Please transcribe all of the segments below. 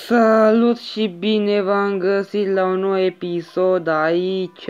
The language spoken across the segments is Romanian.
Salut și bine v-am găsit la un nou episod aici.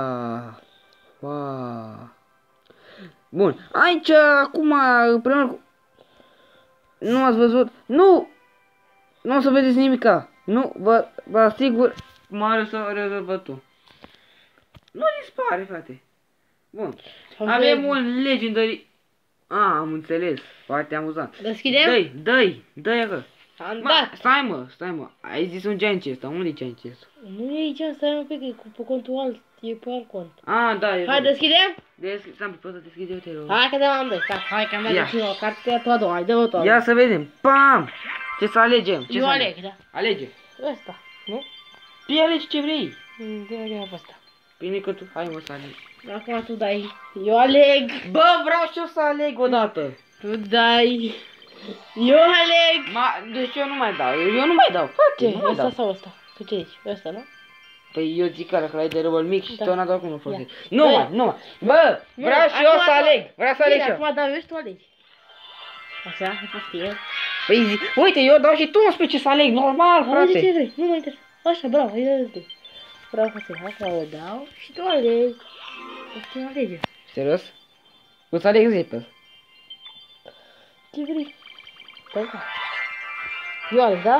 Wow. Bun, aici acum împreună cu... Nu ați văzut? Nu! Nu o să vedeți nimica. Nu, vă asigur, Mario s-a rezolvat tu. Nu dispare, frate. Bun. Avem un legendary. Am înțeles. Foarte amuzant. Deschidem? Dă-i acolo. Am dat. Stai mă, ai zis un giant chest, unde e giant chest? Nu e aici, stai un pic, e pe contul alt, e pe alt cont. Da, e. Hai, deschidem? Stai, poți să deschide, uite, rog. Hai că te-am dat, hai că am dat și o carte tu a doua, hai, dă-o tu. Ia să vedem, pam! Ce să alegem? Eu aleg, da. Alege. Ăsta, nu? Tu alegi ce vrei. Dă-o pe ăsta. Bine că tu, hai mă să aleg. Acum tu dai, eu aleg. Bă, vreau și eu să aleg odată. Tu dai. Eu aleg. Deci eu nu mai dau, frate, Ce, ăsta sau ăsta? Tu ce zici? Ăsta, nu? Păi eu zic că ai de răbăl mic și Da. tu n-a dat cum nu folosești. Ia. Nu mai. Bă, vreau și eu să aleg. Vreau să aleg și eu. Acum dau eu și tu alegi. Așa, a fost el. Păi zi, uite, eu dau și tu îmi spui ce să aleg, normal, Alege ce frate. vrei, nu mă interesează. Așa, bravo, eu zic. Vreau să hai, o dau și tu alegi. Tu alege. Serios? O să aleg repede. Ce vrei? Păi da. Eu aleg, da?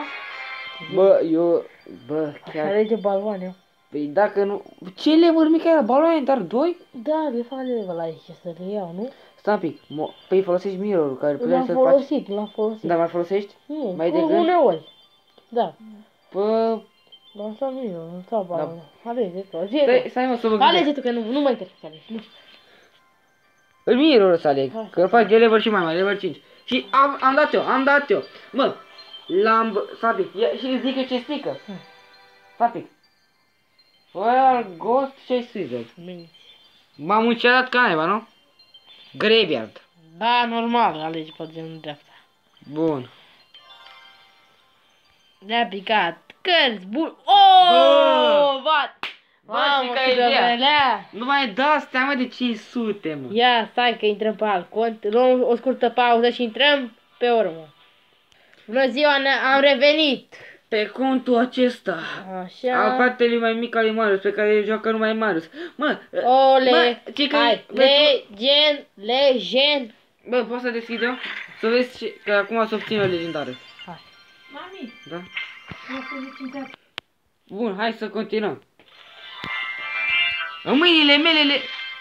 Bă, chiar... Alege baloane. Păi dacă nu... Ce level mic era? Baloane, dar 2? Da, le fac level aici să le iau, nu? Stai un pic, păi folosești mirror-ul care puteai L-am să-l faci... folosit, l-am folosit. Dar mai folosești? Nu, mai de gând? uneori. Da. Bă... Dar sau mirror, nu sau baloane. Alege tu, Stai mă să vă gândesc. alege tu, că nu mă interesează alege, nu. Îl mirror să aleg, Hai. că îl faci de level și mai mare, level 5. Și am dat eu. Mă, Sabic, și zic eu ce strică. Sabic. Royal Ghost și Wizard. M-am încercat ca naiba, nu? Graveyard. Da, normal, alege pe genul dreapta. Bun. Ne-a picat. Cărți bun. Oh, vat! Mamă, cât de relea! Nu mai dați teama de 500, mă. Ia, stai că intrăm pe alt cont. Luăm o scurtă pauză și intrăm pe urmă. Bună ziua, am revenit! Pe contul acesta. Așa. Al fratele mai mic al lui Marius, pe care joacă numai Marius. Mă, Ole! Hai, legend. legend! Bă, poți să deschid eu? Să vezi că acum să obțin o legendară. Hai. Mami! Da? Bun, hai să continuăm. În mâinile mele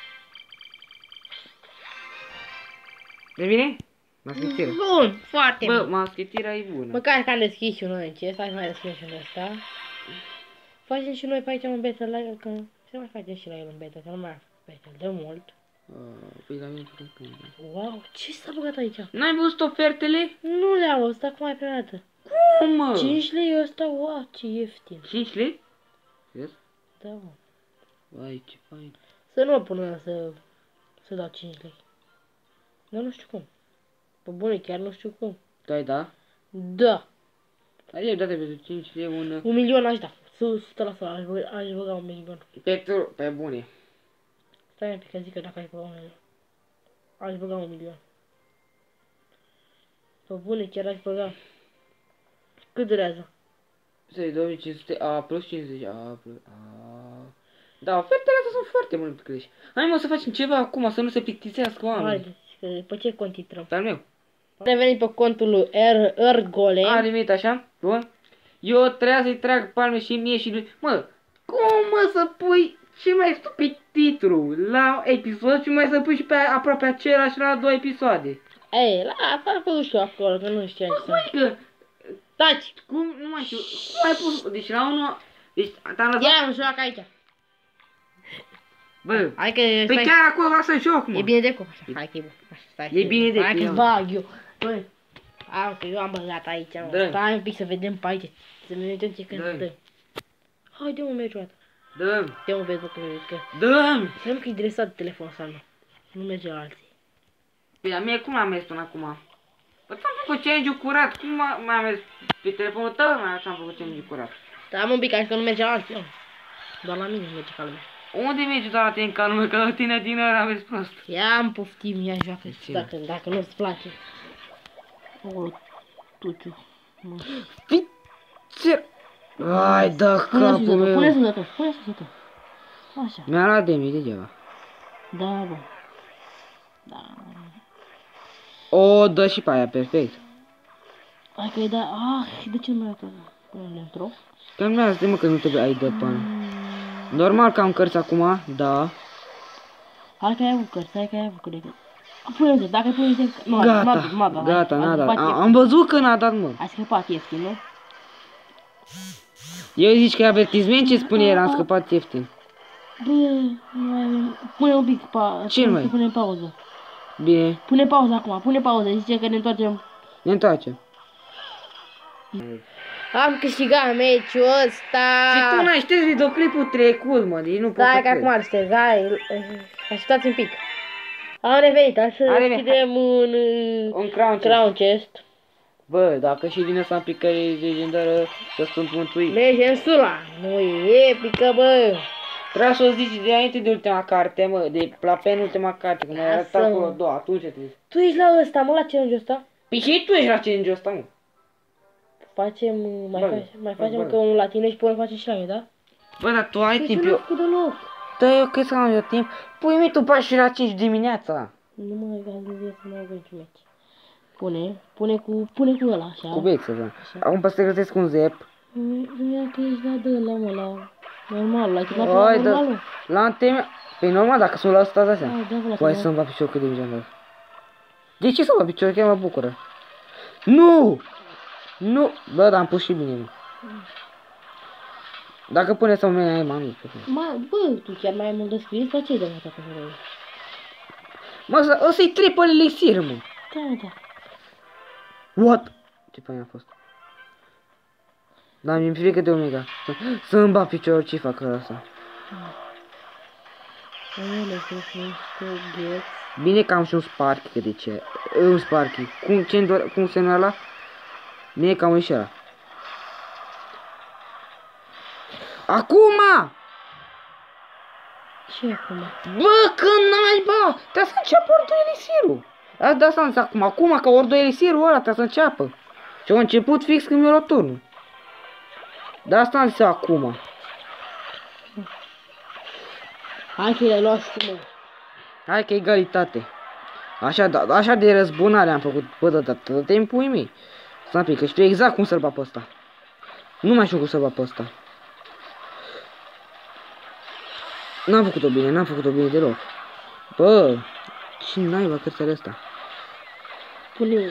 De bine? Maschitiră. Bun, foarte Bă, bun. maschitiră e bună. Măcar că am deschis și noi încet, hai să mai deschidem și noi ăsta. Facem și noi pe aici un battle la el, că se mai face și la el un battle, că nu mai am battle de mult. Păi la mine tot un. Wow, ce s-a băgat aici? N-ai văzut ofertele? Nu le-am văzut, acum e prima dată. Cum, mă? 5 lei ăsta, wow, ce ieftin. 5 lei? Yes? Da, mă. Vai, ce fain. Să nu mă pună să dau 5 lei. Dar nu știu cum. Pe bune, chiar nu știu cum. Dai, da? Da. Ai date pentru 5 lei un... 1 milion aș da. 100%, aș băga 1 milion. Pe bune. Stai un pic că zic că dacă aș băga 1 milion. Aș băga 1 milion. Pe bune, chiar aș băga. Cât durează? 2500, plus 50, plus... Da, ofertele astea sunt foarte multe crești. Hai mă să facem ceva acum, să nu se plictisească oamenii. Haideți, că pe ce cont intrăm? Pe al meu. Revenim pe contul lui Ergole. A limit așa, bun. Eu trebuia să-i trag palme și mie și lui. Mă, cum mă să pui ce mai stupid titlu la episod și mai să pui și pe aproape același la 2 episoade? Ei, la făcut și eu acolo, că nu știam ce să... Măi că... Taci! Cum, nu mai știu, cum ai pus, deci la unul... Deci te-am lăsat... Ia, mă joacă aici. Bă, Hai că păi stai. chiar acolo vreau să joc, mă. E bine de cum, așa, hai că e bun. Așa, stai. E bine de Hai cum, că bag eu. Băi, că eu am băgat aici, mă. Dă-mi. Stai un pic să vedem pe aici. Să ne uităm ce Dă-mi. cântăm. Haide mă, merge o dată. Dă-mi, Ia mă, vezi, bă, că... dă-mi. Să că e dresat telefonul ăsta, nu. Nu merge la alții. Păi la mie cum am mers până acum? Păi ți-am făcut change-ul curat, cum m-am mers pe telefonul tău, ți-am făcut change-ul curat. Da, mă, un pic, așa că nu merge la alții, mă. Doar la mine merge ca lumea. Unde mergi doar la tine în calmă, că la tine din ăla vezi prost? Ia am poftim, ia joacă dacă nu-ți place. O, tuciu. Fiți țir. Hai, dă capul Pune meu. sus de tot, pune sus de tot. Așa. Mi-a luat damage degeaba. Da, bă. Da. O, dă și pe aia, perfect. Hai că-i da... Ah, de ce nu mai arată? Pune-le într-o. Calmează-te, mă, că nu trebuie ai de pan. Normal că am cărți acum, da. Hai că ai avut cărți, hai că ai avut cărți. Pune-te, dacă pune-te... Nu, Gata, n-a dat. Am văzut că n-a dat, mă. Ai scăpat ieftin, nu? Eu zici că e avertisment ce spune el, am scăpat ieftin. Bă, pune un pic, Ce mai? pune pauză. Bine, Pune pauză acum, pune pauză, zice că ne întoarcem. ne întoarcem. Am câștigat meciul ăsta. Și tu n-ai șters videoclipul trecut, mă, deci nu pot Stai să că cred. acum îl șterg, hai, așteptați un pic. Am revenit, hai să deschidem Un crown chest. Crown Chest. Bă, dacă și din ăsta pică legendară, să sunt mântuit. Legensula, nu e epică, bă. Trebuie să o zici de înainte de ultima carte, mă, de la penultima carte, când ai arătat Lasă. acolo două, atunci trebuie. Tu ești la ăsta, mă, la challenge-ul ăsta? Păi și tu ești la challenge-ul ăsta, mă. Facem, mai facem bă. că unul la tine și până facem și la mine, da? Bă, dar tu ai Păi timp, să eu... nu făcut deloc. Da, eu cred că am eu timp. Pui mi tu pași și la 5 dimineața. Nu mă gândesc să mai avem niciun meci. Pune cu ăla, așa. Cu beță, bă. Acum poți să te găsesc un zep. Nu ia că ești la dă, mă, la normal, la chemat la Hai, da. normalul. La anteme... Păi normal, dacă sunt la 100 de astea. Hai, da, la Păi să-mi va picior cât de mici am dat. De ce să-mi va picior? Chiar mă bucură. Nu! Nu! Bă, dar am pus și bine, mă. Dacă pune să-mi mene, ai mami. Bă, tu chiar mai ai mult de scris? La ce-ai de mult pe care? Mă, ăsta-i triple elixir, mă. Da. What? Ce fain a fost. Da, mi-e frică de omega. Să-mi bat piciorul, ce fac ăsta? Bine că am și un Sparky, că de ce? Un Sparky. Cum se numea ăla? Bine că am și ăla. Acum! Ce acum? Bă, că naiba! Trebuie să înceapă ordul elisirul. Asta asta înseamnă acum că ordul elisirul ăla trebuie să înceapă. Și a început fix când mi-a luat turnul. Dar asta înseamnă acum. Hai că le-ai luat și tu, mă. Hai că egalitate. Așa de răzbunare am făcut. Bă, da, te-mi pui mie. Stai un pic, că știu exact cum să-l bat pe ăsta. Nu mai știu cum să-l bat pe ăsta. N-am făcut-o bine deloc. Bă, ce naiba cărțile astea? Pune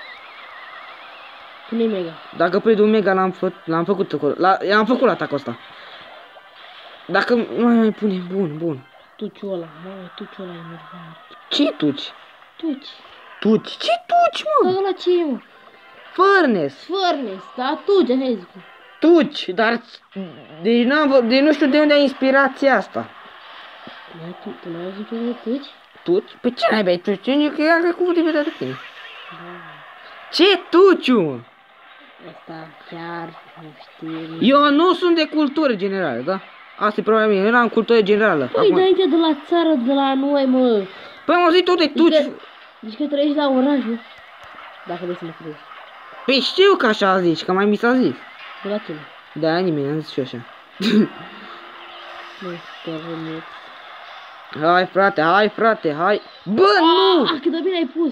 mega. Dacă prind un mega l-am făcut acolo. L-am făcut la atacul ăsta. Dacă nu mai pune, bun. Tuciul ăla, mă, tuciul ăla e nervat. Ce tuci? Tuci. Ce tuci, mă? Ăla ce e, mă? Furnace. Furnace, da, tuci, așa zic. Tuci, dar deci nu știu de unde ai inspirația asta. Tu n-ai auzit ce de tuci? Tuci? Păi ce n-ai băi tuci? Eu că am cuvântul de tine. Ce tuciu, mă? Asta chiar nu știu. Eu nu sunt de cultură generală, da? Asta e problema mea, eu n-am cultură generală. Păi înainte de la țară, de la noi, mă. Păi am auzit tot de tuci. Zici că trăiești la oraș, nu? Dacă vrei să mă crezi. Păi știu că așa zici, că mai mi s-a zis. De la tine. Da, nimeni, am zis și eu așa. Nu, permit. Hai frate, hai. Bă, nu! Cât de bine ai pus.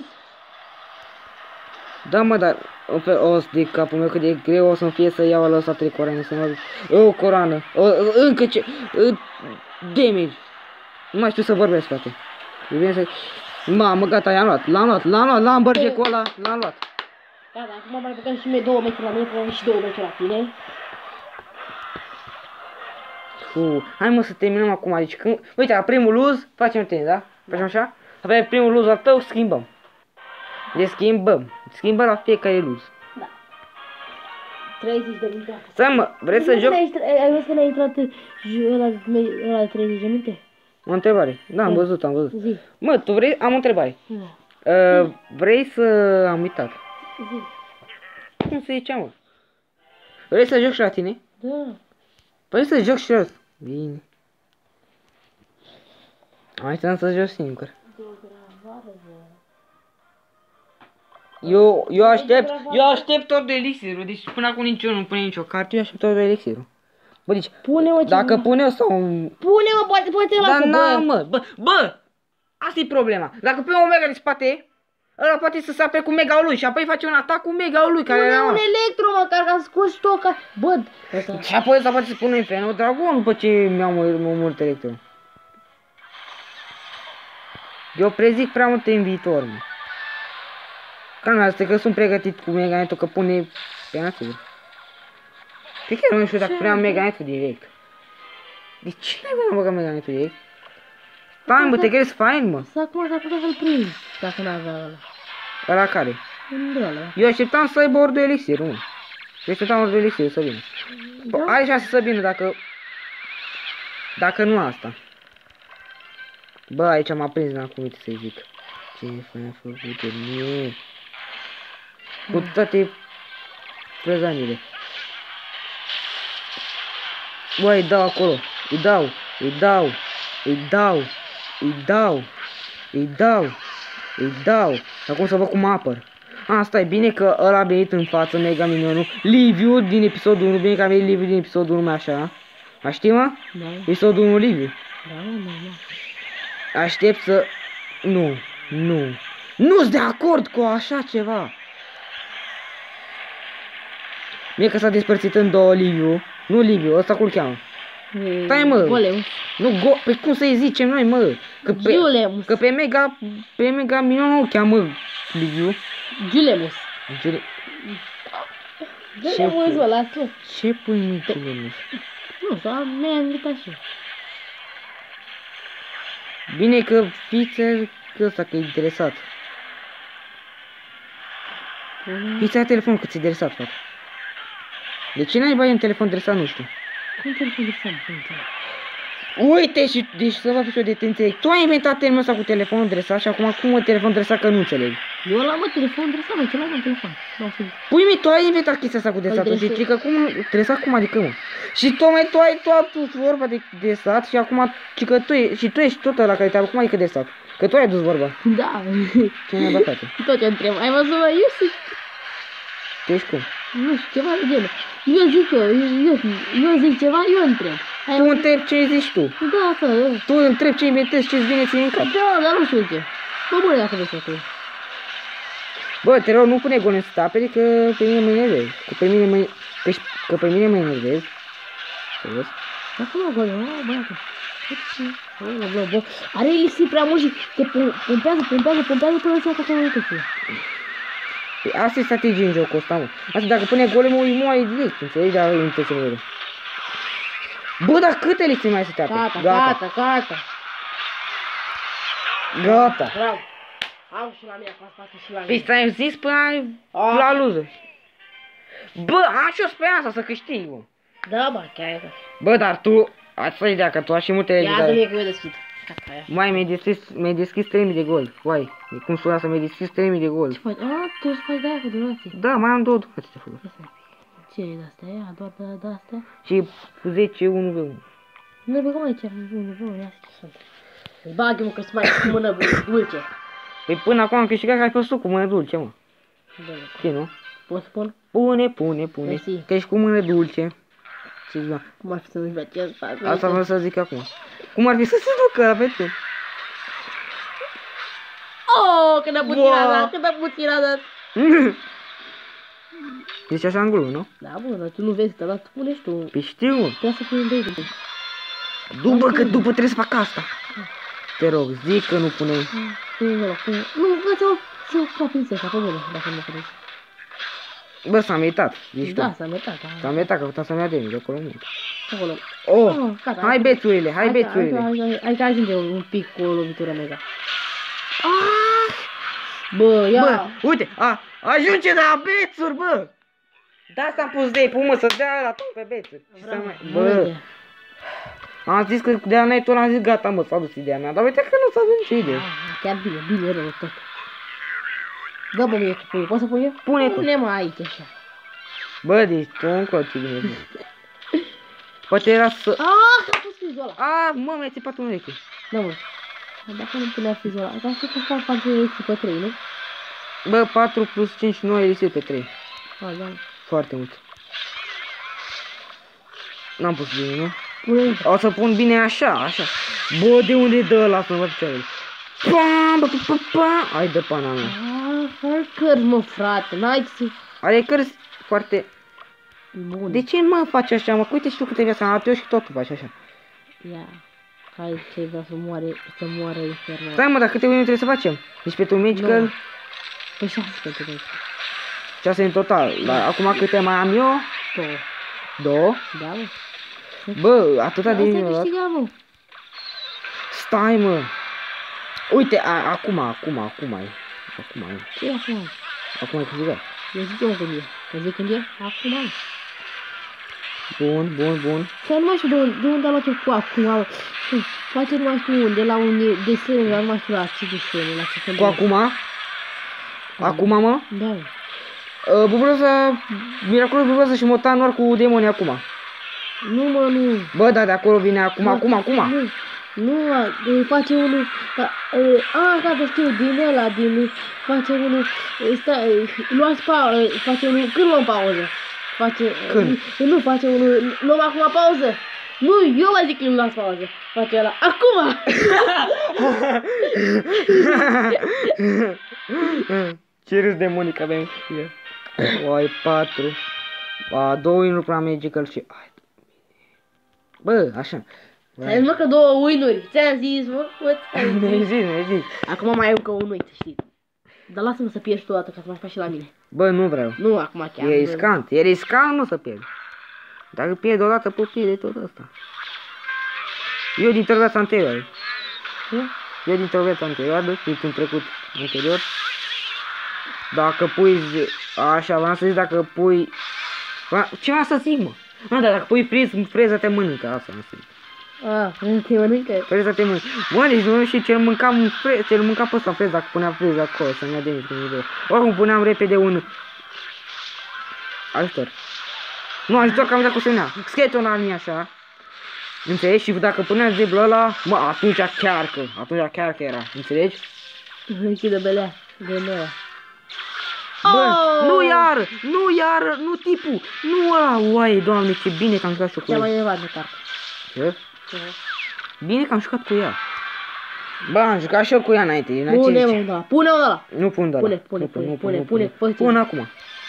Da, mă, dar o să de capul meu cât de greu o să-mi fie să iau ăla ăsta 3 coroane, să mă... O coroană, încă ce... damage. Nu mai știu să vorbesc, frate. E bine să... Mamă, gata, i-am luat, l-am bărge cu ăla, l-am luat. Da, acum mai băgăm și mie 2 metri la mine, până și 2 metri la tine. Hai mă să terminăm acum, deci când... Uite, la primul luz facem tenis, da? Facem așa? Apoi primul luz al tău schimbăm. Deci schimbăm la fiecare luz. Da. 30 de minute. Să mă, vrei să joc? Ai văzut că ne-a intrat ăla de 30 de minute? O întrebare. Da, am văzut. Zi. Mă, tu vrei? Am o întrebare. Da. Vrei să... Am uitat. Zi. Cum se zicea, mă? Vrei să joc și la tine? Da. Vrei să joc și la... Bine. Hai să joc singur. De gravare, Eu aștept tot de elixirul, deci până acum nici eu nu pune nicio carte, eu aștept tot de elixirul. Bă, deci, Pune-mă, dacă pune eu sau... Pune-mă, poate lasă, Bă, asta e problema. Dacă pune o mega de spate, ăla poate să sape cu mega-ul lui și apoi face un atac cu mega-ul lui care era... un electro, măcar ca să scoți toca. Bă, și apoi ăsta poate să pună Inferno Dragon după ce mi-am omorât electro. Eu prezic prea multe în viitor, mă. Calma, asta că sunt pregătit cu Mega-Net-ul, că pune pe națiune. Pe chiar nu știu dacă puneam Mega-Net-ul direct. De ce n-ai băgat Mega-Net-ul direct? Stai, bă, te crezi fain, mă. Să acum s-ar putea să-l prinzi, dacă n-avea ăla. Ăla care? Ăla. Eu așteptam să aibă ori de elixir, mă. Eu așteptam ori de elixir să vină. Are șanse să vină dacă nu asta. Bă, aici m-a prins, n-am cum uite să-i zic. Ce fain a făcut de mie. Cu toate frăzanile. Bă, îi dau acolo. Îi dau. Și acum să văd cum apăr. Asta e bine că ăla a venit în față, Mega Minionul. Liviu din episodul 1, bine că a venit Liviu din episodul 1, mai așa. Mai știi, mă? Da. Episodul 1, Liviu. Da. Aștept să... Nu-s de acord cu așa ceva. Mie că s-a despărțit în două Liviu. Nu Liviu, ăsta cum-l cheamă? Stai, mă. Golem. Nu, pe cum să-i zicem noi, mă? Că pe Mega Minion nu-l cheamă Liviu. Giulemus. Giulemus ăla, tu. Ce pui mie Giulemus? Nu, sau mi-a invitat și eu. Bine că fiță că ăsta că e interesat. Fița ia telefonul că ți-e interesat, frate. De ce n-ai bai un telefon interesat, nu știu. Cum telefon interesat? Uite și deci să fac și o detenție. Tu ai inventat termenul ăsta cu telefonul dresat și acum cum mă telefon dresat că nu înțeleg. Eu l-am mă telefon dresat, mă, ce l-am în telefon. Pui mi, tu ai inventat chestia asta cu dresatul și zici că cum dresat cum adică, mă? Și tocmai tu ai tu vorba de dresat și acum că tu ești tot ăla care te-a cum adică dresat. Că tu ai dus vorba. Da. Ce ne-ai băgat? Tot ce întreb. Ai văzut, mă, eu sunt... Tu ești cum? Nu știu, ceva de genul. Eu zic ceva, eu întreb. Tu întrebi ce zici tu. Da, asta, tu întrebi ce inventezi, ce-ți vine ție în cap. Da, dar nu știu ce. Mă bune dacă vrei să tu. Bă, te rog, nu pune golem să te apere, că pe mine mă enervezi. Că pe mine mă enervezi. Serios? Acum golem, băiatul. Bă, are elixir prea mult și te pompează până să ia acolo uite-ți. Păi asta e strategie în jocul ăsta, mă. Asta dacă pune golemul, îi moare direct, înțelegi? Dar nu te să Bă, dar câte elixir mai să te apere? Gata. Bravo. Am și la mine, fac și la mine. Păi ți-ai zis până la loser. Bă, am și o speranță să câștig, mă. Da, bă, chiar e. Bă, dar tu, ați fă ideea că tu ai și multe Ia zi-mi că eu deschid. Mai mi-ai deschis 3000 de gol. Uai, cum suna să mi-ai deschis 3000 de gol. Ce faci? Tu îți faci de-aia cu donații. Da, mai am 2 donații de făcut. Ce e de-astea? Ia, doar de-astea? Și 10, 1 v 1. Nu băgăm aici, 1 ia ce sunt. Îți bag-i, mă, că-ți mai cu mână dulce. Păi până acum am câștigat că ai fost tu cu mână dulce, mă. Știi, nu? Poți spun? Pune. Că ești cu mână dulce. Cum ar fi să nu-i face asta? Asta vreau să zic acum. Cum ar fi să se ducă la pentru? Oh, cât de puțin a dat, Deci așa în glumă, nu? Da, bă, dar tu nu vezi, dar tu pune și tu. Păi știu, mă. Trebuie să pui în 2 de. După că după trebuie să fac asta. Te rog, zic că nu pune. Pune. Nu, să fac prințesa, pe bune, dacă nu crezi. Bă, s-a meritat, zici tu. Da, s-a meritat. S-a meritat, că puteam să-mi ia de acolo mult. Acolo. Oh, hai bețurile, hai bețurile. Hai că ajunge un pic cu o lovitură mega. Bă, ia. Bă, uite, ajunge la bețuri, bă. Da, asta am pus de pun, mă, să dea la tot pe bețuri. Bă, am zis că de-aia n-ai tot, am zis gata, mă, s-a dus ideea mea. Dar uite că nu s-a dus nicio idee. Chiar bine rău tot. Dă, bă, mie, pune, poți să pun eu? Pune-mă aici, așa. Bă, deci tu încolo ce bine, bă. Poate era să... Că-a pus frizul ăla. Mă, mi-ai țipat un ureche. Da, mă. Dacă nu punea frizul ăla, dar știi că fac față pe 3, nu? Bă, 4 plus 5, 9 elisir pe 3. Da. Foarte mult. N-am pus bine, nu? Pune. O să pun bine așa, așa. Bă, de unde dă ăla să-mi văd picioarele? Pam, bă, pa, pa. Ai de pana mea. Fără cărți, mă, frate, n-ai să... Are cărți foarte... Bun. De ce mă faci așa, mă? Uite și tu câte viața am luat eu și tot tu faci așa. Ia. Hai ce vrea să moare infernal. Stai mă, dar câte unii trebuie să facem? Deci pe tu magical... Păi 6 pentru noi. 6 în total. Dar acum câte mai am eu? 2. 2. Da, mă. Bă, atâta de Asta bine. câștiga, mă. Stai, mă. Uite, acum e. Acum e. Ce e acum? Acum e câștigat. Eu zic eu când e. Eu zic când e? Acum, mă. Bun. Să nu mai știu de unde a luat eu cu acum, mă. Poate nu mai știu unde, la un desen, dar nu mai știu la ce desen, la ce fel de... Cu acum? Acum, mă? Da, mă. Buburoasa, miraculos buburoasa și motan doar cu demoni acum. Nu, mă, nu. Bă, da, de acolo vine acum. Nu, face unul, gata, știu, din ăla, face unul, luați face unul, când luăm pauză? Când? Nu, face unul, luăm acum pauză. Nu, eu vă zic că nu luați pauză. Face ăla, acum! Ce râs de Monica, bă. Oai, 4. 2 nu prea magical și... Bă, așa. Ai mă că 2 win-uri. Ți-am zis, mă, Mi-ai zis. Acum mai ai încă un uit, știi. Dar lasă-mă să pierzi tu o dată ca să mai faci și la mine. Bă, nu vreau. Nu, acum chiar. E riscant, nu să pierd. Dacă pierd o dată, pot pierde tot asta. Eu dintr-o viață anterioară. Eu dintr-o viață anterioară, dintr-un trecut anterior. Dacă pui... Așa, v-am să zic, dacă pui... Ce v-am să zic, mă? Dar dacă pui freza te mănâncă, asta am să zic. Freza te mănâncă? Freza te mănâncă. Bă, deci nu știu ce-l mâncam pe ăsta freza, dacă punea freza acolo, să-mi ia de nici cum idee. Oricum puneam repede un... Ajutor. Nu, ajutor că am dat cu semnea. Skeleton army așa. Înțelegi? Și dacă puneam zeblul ăla, mă, atunci chiar că era. Înțelegi? Închide belea. De mea. Bă, nu iar, nu tipul. Nu ăla, uai, doamne, ce bine că am jucat și cu ea. ea. Cea mai nevat de carte. Ce? Bine că am jucat cu ea. Bă, am jucat și eu cu ea înainte. Pune-o ăla. Nu pun de ăla. Pune acum.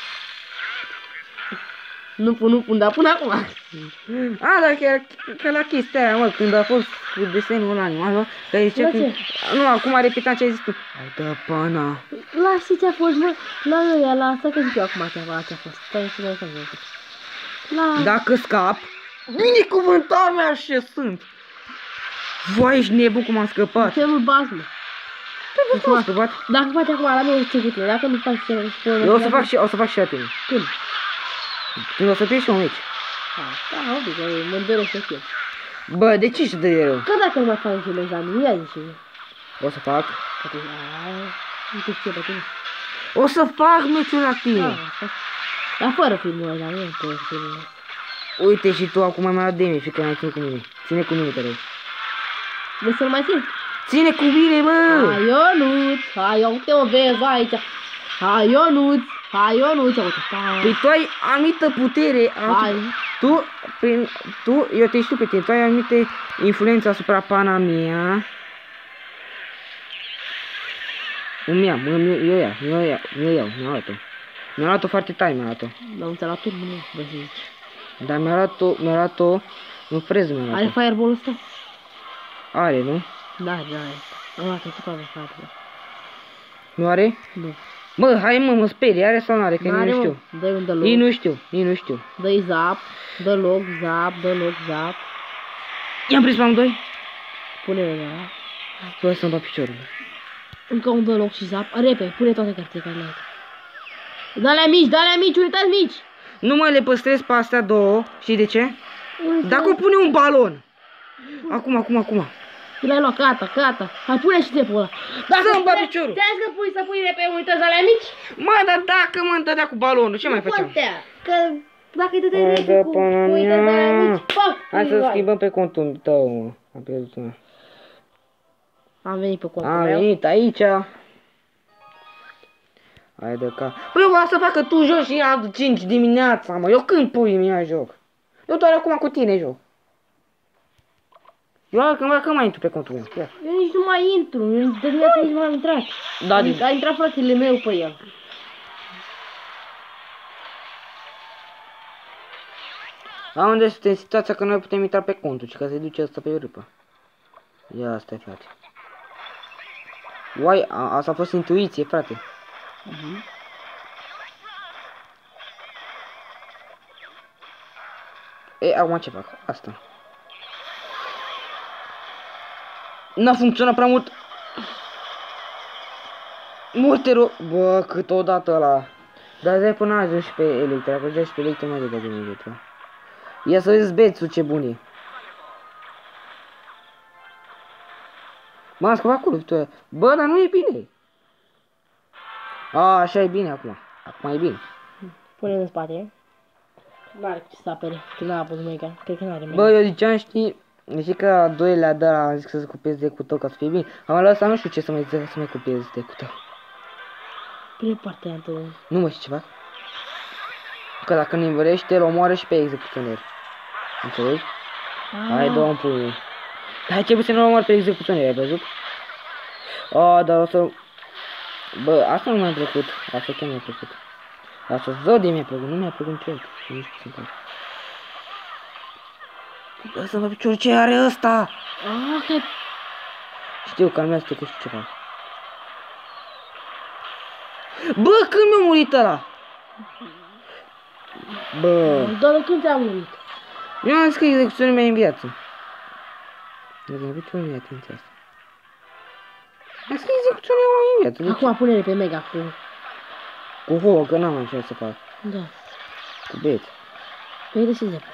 Nu pun, dar pun acum. Dar că la chestia aia, mă, când a fost cu desenul ăla animal, că zicea că... Nu, acum repetam ce ai zis tu. Ai dă pana. La ce a fost, mă? La ăia, la asta, că zic eu acum ce a fost. Stai să mai la... Dacă scap, binecuvântat mea ce sunt. Voi ești nebun cum am scăpat. Ce nu bați, mă? Cum am scăpat? Dacă faci acum la mine, ce cu tine? Dacă nu faci ce... Eu o să fac și la tine. Când? Când o să fie și un aici. Da, oblig, că mă doresc să fie. Bă, de ce ești de rău? Că dacă nu mai fac niciun examen, ia zice. O să fac. Că tu, nu te știu pe tine. O să fac meciul la tine. Dar fără filmul ăla, nu cu filmul ăla. Uite și tu acum mi-ai luat de mine și că n-ai ținut cu mine. Ține cu mine, te rog. Vrei să-l mai țin? Ține cu mine, bă! Hai, Ionuț! Hai, uite o vezi aici! Hai, Ionuț! Hai, Ionuț! Uite, păi tu ai anumită putere. Hai! Eu te știu pe tine, tu ai anumite influență asupra pana mea. Mi-a luat-o foarte tare, mi-a luat-o. Dar nu ți-a luat turmă, nu, vă zici. Dar mi-a luat-o, în freză mi-a luat-o. Are fireball-ul ăsta? Are, nu? Da, am luat-o tot avea fireball. Nu are? Nu. Bă, hai mă sperie, are sau nu are, că nu știu. Dă-i un dă-loc. Ei nu știu. Dă-i zap, dă-loc, zap. I-am prins pe amândoi? Pune-le ăla. Bă, să-mi bat piciorul. Încă un dă-loc și zap. Repede, pune toate cartele care le-ai. Dă-le mici, uitați mici! Nu mă, le păstrez pe astea două. Știi de ce? Dacă o pune un balon. Acum. L-ai luat, gata. Hai, pune și țepul ăla. Să-mi bat piciorul. Ți-am zis că pui să pui repede, uitați alea mici? Mă, dar dacă mă întădea cu balonul, ce mai făceam? Că dacă îi dădeai repede cu uitați alea mici, pac! Hai să schimbăm pe contul tău, mă. Am pierdut una. Am venit pe contul meu. Am venit aici. Hai de ca... Păi eu vreau să facă tu joc și ia 5 dimineața, mă. Eu când pui mi-a joc? Eu doar acum cu tine joc. Eu altcândva că mai intru pe contul meu. Ia. Eu nici nu mai intru, eu de dimineața nici nu am intrat. Da, A intrat fratele meu pe el. La unde este situația că noi putem intra pe contul și ca să-i duce ăsta pe râpă. Ia asta frate. Uai, asta a fost intuiție, frate. E, acum ce fac? Asta. N-a funcționat prea mult. Multe bă, câteodată ăla. Dar de până ajung și pe Electra, că și pe Electra mai de din Electra. Ia să vezi bețul ce bun e. M-am scăpat cu tu. Bă, dar nu e bine. A, așa e bine acum. Acum e bine. Pune în spate. N-are ce să apere, că n-a apus mega. Cred că n-are mega. Bă, eu ziceam, știi că a doilea de la am zis că să copiez de cu tău ca să fie bine. Am la asta nu știu ce să mai zic, să mai copiez de cu tău. Pune partea întâi. Nu mă știu ce fac. Că dacă ne învărește, îl omoară și pe execuționer. Înțelegi? Hai, dă-o pui. Hai, trebuie să nu omoară pe execuționer, ai văzut? A, dar o să... Bă, asta nu mi-a plăcut. Asta chiar mi-a plăcut. Asta zău de mi-a plăcut, nu mi-a plăcut niciodată. Nu știu ce să fac. Lasă-mă piciorul, ce are ăsta? Că... Știu că al meu este că știu ce fac. Bă, când mi-a murit ăla? Bă... Doar când ți-a murit? Eu am zis că execuțiunea mea e în viață. Nu am avut ceva atenția asta. Am zis că execuțiunea mea e în viață. Acum pune-le pe mega cu... Cu houă, că n-am ce să fac. Da. Cu beț. Păi de ce zic?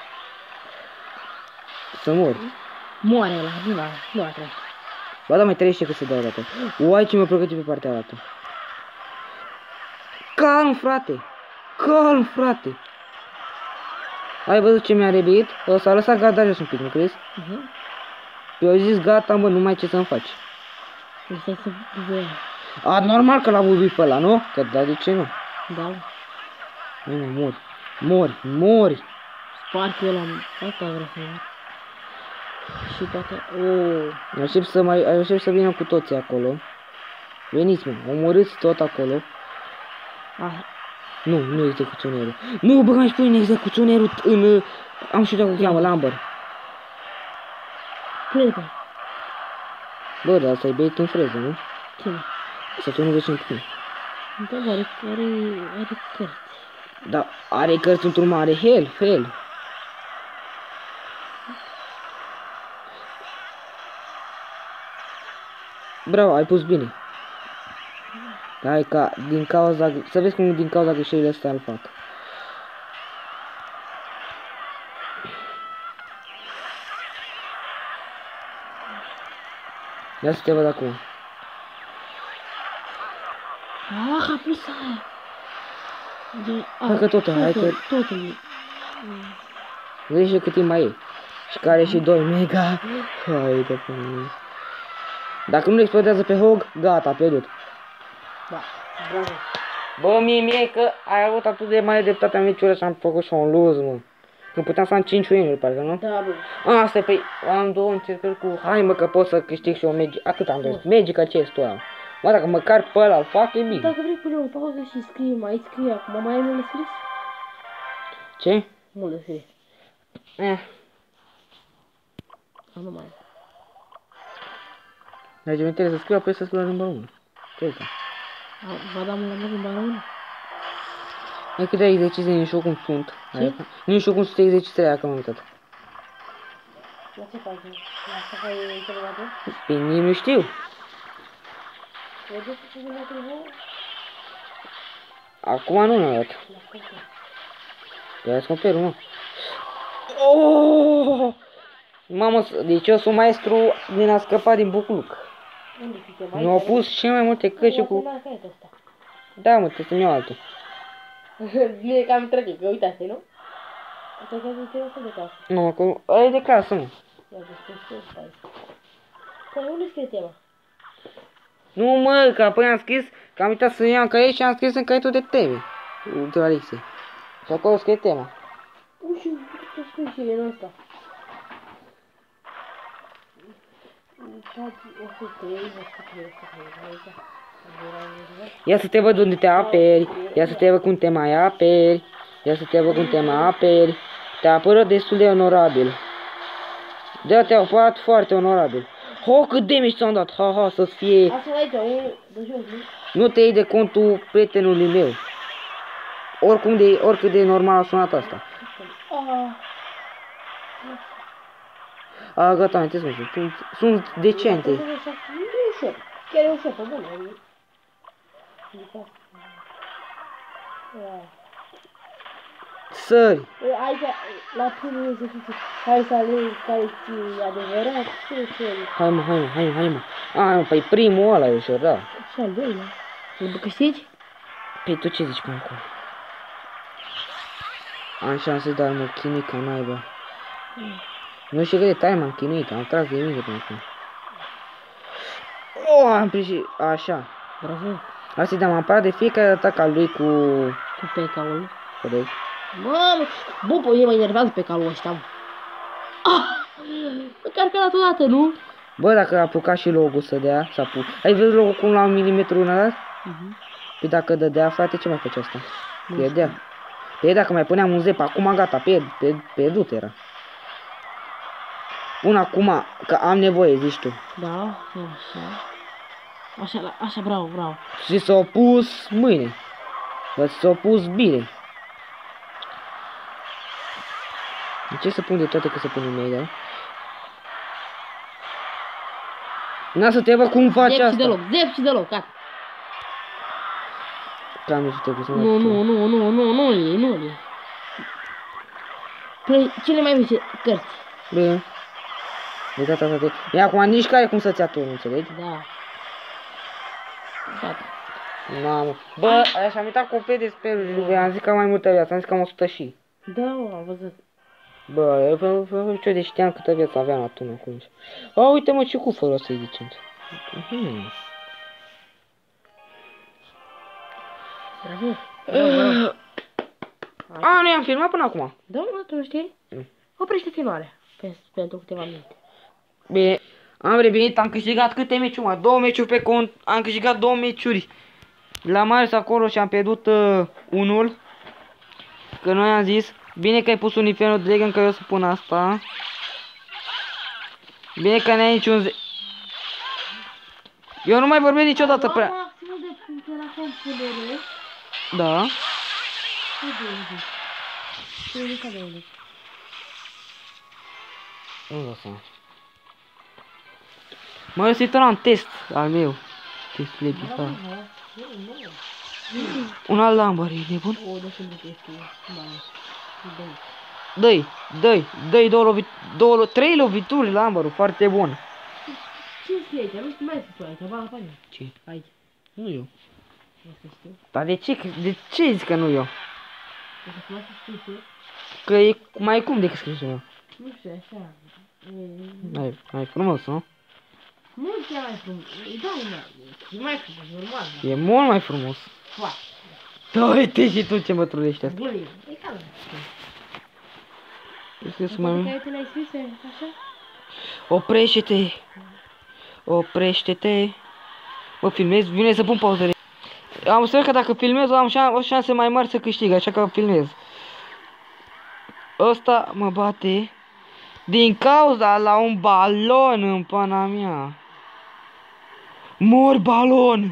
Să mor. Moare ăla, nu la trebuie. Ba da, mai trăiește că se dau dată. Uai, ce mi-a pregătit pe partea altă. Calm, frate. Calm, frate. Ai văzut ce mi-a rebit? O s-a lăsat gata jos un pic, nu crezi? Eu zis gata, mă, nu mai ce să-mi faci. Stai să bubuie. A, normal că l-a bubit pe ăla, nu? Că da, de ce nu? Da. Hai, mă, mori. Mori, mori. Sparg eu la... Asta vreau să mor. Și toate... Aștept să vină cu toții acolo. Veniți, mă, omorâți tot acolo. Nu execuționerul. Nu, bă, mai spui în execuționerul în... Am știut cum cheamă, Lambert. Pune-te. Bă, dar asta-i bait în freză, nu? Cine? Să tu nu vezi în pune. Da, are cărți. Da, are cărți într-un mare fel. Bravo, ai pus bine. Hai ca, din cauza, să vezi cum din cauza greșelile astea îl fac. Ia să te văd acum. A pus aia. Hai că totul, hai că... Totul. Vezi cât timp mai e. Și care și 2 mega. Hai de pe mine. Dacă nu explodează pe hog, gata, pierdut. Da, bravo. Bă, mie că ai avut atât de mare dreptate în meciul ăsta și am făcut și un lose, mă. Când puteam să am 5 win-uri, parcă, nu? Da, bă. Asta e, păi, am 2 încercări cu... Hai, mă, că pot să câștig și o magic... Atât am vrut. Magic chest-ul ăla. Mă, dacă măcar pe ăla îl fac, e bine. Dacă vrei pune o pauză și scrie, mai scrie acum, mai ai mult de scris? Ce? Mult de scris. Nu mai. Deci mi trebuie să scriu, apoi să scriu la limba română. Ce e asta? Va da mult la limba română? Hai câte exerciții, nici eu cum sunt. Ce? Nici eu cum sunt exercițiile aia, că m-am uitat. La ce faci? La ce faci celelalte? Pe nici nu știu. Vedeți ce vine la televizor? Acum nu mi-a dat. La scăpă. Pe aia scoperul, mă. Oh! Mamă, deci eu sunt maestru din a scăpa din bucluc. Unde suntem aici? Mi-au pus cele mai multe căști cu... Da, mă, trebuie să-mi iau altul. Bine că am trecut, că uitați, nu? Uite că zice asta de casă. Nu, mă, că ăla e de clasă, mă. Ia să scrie aici. Păi unde scrie tema? Nu mă, că apoi am scris că am uitat să iau în caiet și am scris în caietul de teme. De la Lixi. Și acolo scrie tema. Uși, tu spui și în ăsta. 103. Ia să te văd unde te aperi. Ia să te văd cum te mai aperi. Ia să te văd cum te mai aperi. Te apără destul de onorabil. Da, te-au apărat foarte onorabil. Ho, cât de mici ți-am dat. Ha, ha, să-ți fie. Asta aici, unul de jos, nu? Nu te iei de contul prietenului meu. Oricât de normal a sunat asta. A, gata, am înțeles, mă. Sunt decente. E ușor. Chiar e ușor, pe bune. Sări. Aici, la primul exercițiu, hai să alegi care ți-e adevărat, ce. Hai mă. A, păi primul ăla e ușor, da. Și al doilea. Îl câștigi? Păi tu ce zici până acum? Am șanse, dar mă chinui ca naiba. Nu știu cât de tare m-am chinuit, am tras de mine până acum. Oh, am prins și... Așa. Bravo. Asta e, dar m-am parat de fiecare atac al lui cu... Cu pecaul. Corect. Mamă, bă, e mai enervează pe calul ăsta. Măcar că odată, nu? Bă, dacă a apucat și logo să dea, s-a pus. Ai văzut logo cum la un milimetru în ăla? Păi dacă dădea, frate, ce mai făcea asta? Pierdea. Păi dacă mai puneam un zep, acum gata, pierdut era. Până acum, că am nevoie, zici tu. Da, așa, bravo. Și s-a pus mâine. Bă, s-a pus bine. De ce să pun de toate că să pun în da? N-a să te văd cum faci asta. Zep și deloc, gata. Cam nu te să Nu e. Cine mai mici cărți? Bine. De data asta te... E acum nici care cum să-ți ia tu, înțelegi? Da. Gata. Mamă. Bă, așa am uitat complet de speluri. Am zis că am mai multă viață, am zis că am 100 și. Da, am văzut. Bă, eu ce de știam câtă viață aveam atunci acum. A, uite mă, ce cufărul ăsta e decent. Bravo. A, nu i-am filmat până acum. Da, mă, tu nu știi? Oprește filmarea. Pentru câteva minute. Bine, am revenit, am câștigat câte meciuri, mă? 2 meciuri pe cont, am câștigat 2 meciuri la Marius acolo și am pierdut unul. Că noi am zis, bine că ai pus un Inferno Dragon, că eu să pun asta. Bine că n-ai niciun Eu nu mai vorbesc niciodată prea. Maximul de puncte la compunere. Da. Nu dau seama. Mă, eu să-i un test al meu. Testul de pista. Un alt lambar, e nebun? O, da, sunt de testul. Dă-i 3 lovituri lambarul, foarte bun. Ce scrie aici? Nu știu mai să spui aici, ba la panie. Ce? Aici. Nu eu. Asta știu. Dar de ce zici că nu eu? O să lasă scrisul. Că e mai cum decât scrisul meu. Nu știu, așa. Mai frumos, nu? Nu chiar mai frumos. Da, e mai frumos, normal. E mult mai frumos. Foarte. Da, uite și tu ce mă trulești asta. Bun, e cam. Mai... Te l-ai scris așa? Oprește-te. Oprește-te. Mă filmez, vine să pun pauzele. Am spus că dacă filmez am o șanse mai mari să câștig, așa că filmez. Ăsta mă bate din cauza la un balon în pana mea. Mor balon.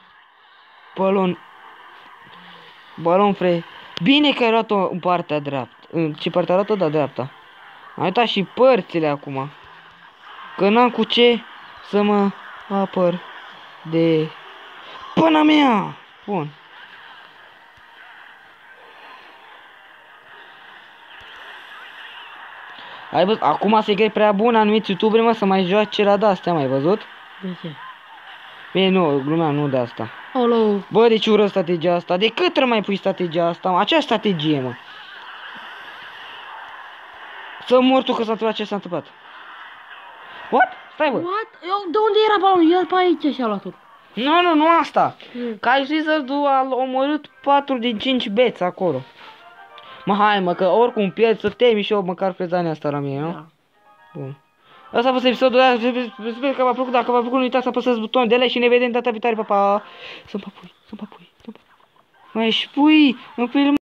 Balon, frate. Bine că ai luat-o în partea dreaptă. În ce parte a luat-o? Da, dreapta. Am uitat și părțile acum. Că n-am cu ce să mă apăr de pana mea. Bun. Ai văzut? Acum se prea bun anumiți youtuberi, mă, să mai joace la de-astea, mai văzut? De ce? Bine, nu, glumea, nu de asta. Olo. Bă, de ce ură strategia asta? De cât mai pui strategia asta, mă? Acea strategie, mă. Să mor tu că s-a întâmplat ce s-a întâmplat. What? Stai, bă. What? De unde era balonul? Ia pe aici și-a luat-o. Nu asta. Kai Lizard a omorât 4 din 5 beți acolo. Mă, hai mă, că oricum pierd, să temi și eu măcar prezania asta la mine, nu? Da. Bun. Asta a fost episodul ăla, sper că v-a plăcut, dacă v-a plăcut nu uitați să apăsați butonul de like și ne vedem data viitoare, pa, pa! Sunt papui. Mai spui, în film.